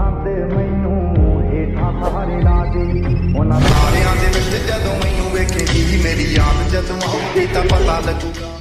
ਤੇ ਮੈਨੂੰ ਹੇਠਾਂ ਸਾਰੇ ਲਾ ਦੇ ਉਹਨਾਂ ਸਾਰਿਆਂ ਦੇ ਵਿੱਚ ਜਦੋਂ ਮੈਨੂੰ ਵੇਖੇਗੀ ਮੇਰੀ ਯਾਦ ਜਦੋਂ ਆਉਗੀ ਤਾਂ ਪਤਾ ਲੱਗੂਗਾ।